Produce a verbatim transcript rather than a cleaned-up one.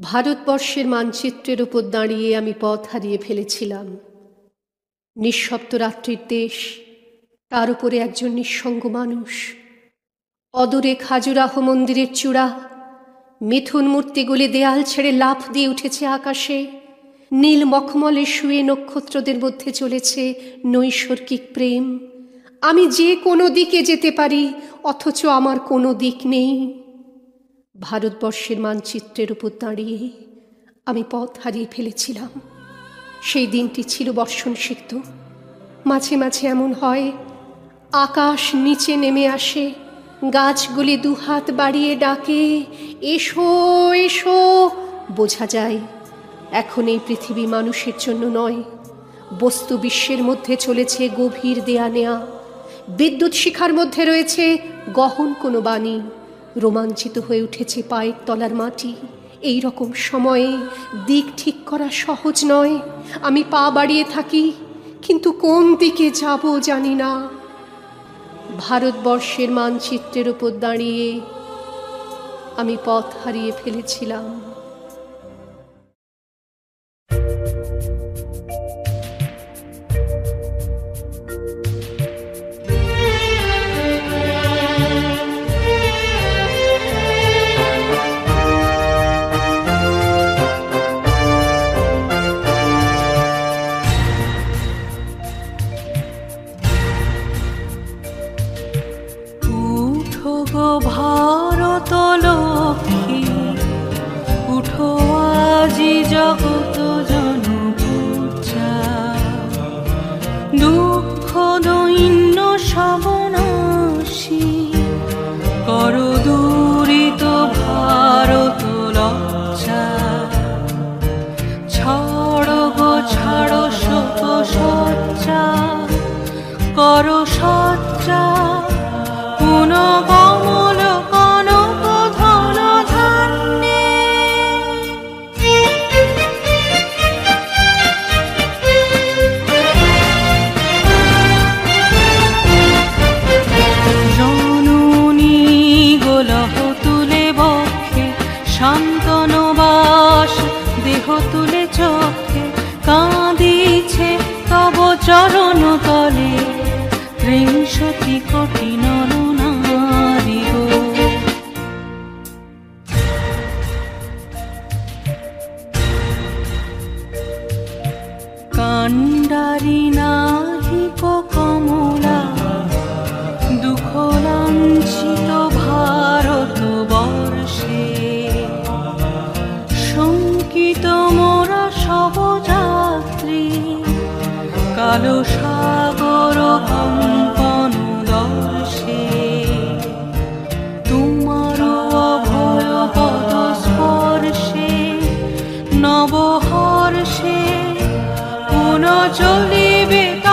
ভারতবর্ষের মানচিত্রের উপর দাঁড়িয়ে আমি পথ হারিয়ে ফেলেছিলাম। নিঃশব্দ রাত্রির দেশ, তার উপরে একজন নিঃসঙ্গ মানুষ। অদূরে খাজুরাহ মন্দিরের চূড়া, মিথুন মূর্তিগুলি দেয়াল ছেড়ে লাফ দিয়ে উঠেছে আকাশে। নীল মখমলে শুয়ে নক্ষত্রদের মধ্যে চলেছে নৈসর্গিক প্রেম। আমি যে কোনো দিকে যেতে পারি, অথচ আমার কোনো দিক নেই। ভারতবর্ষের মানচিত্রের উপর দাঁড়িয়ে আমি পথ হারিয়ে ফেলেছিলাম। সেই দিনটি ছিল বর্ষণসিক্ত। মাঝে মাঝে এমন হয়, আকাশ নিচে নেমে আসে, গাছগুলি দুহাত বাড়িয়ে ডাকে, এসো এসো। বোঝা যায় এখন এই পৃথিবী মানুষের জন্য নয়। বস্তু বিশ্বের মধ্যে চলেছে গভীর দেয়া নেয়া। বিদ্যুৎ শিখার মধ্যে রয়েছে গহন কোনো বাণী। রোমাঞ্চিত হয়ে উঠেছে পায়ের তলার মাটি। এই রকম সময়ে দিক ঠিক করা সহজ নয়। আমি পা বাড়িয়ে থাকি, কিন্তু কোন দিকে যাব জানি না। ভারতবর্ষের মানচিত্রের উপর দাঁড়িয়ে আমি পথ হারিয়ে ফেলেছিলাম। ভারত লক্ষ্মী উঠো, আজি জগত জনপূজা। দুঃখ দৈন্য সবনাশী কর দূরিত ভারত লজ্জা। ছাড়ো গো ছাড়ো শোক সজ্জা, কর সজ্জা। পুন কমল কনক ধন ধান্যে, জননী গোলহ তুলে বক্ষে, শান্তন বাস দেহ তুলে চক্ষে। কাঁদিছে তব চরণ তলে ত্রিংশতি কোটি নর নারী গো। কাণ্ডারি নাহিক কমলা, দুঃখ লাঞ্ছিত ভারত বর্ষে। শঙ্কিত মোরা সব যাত্রী, কালো সাগর কম্পন দর্শে। তোমার অভয় পদ স্পর্শে, নবহর্ষে পুনঃ চলিবে।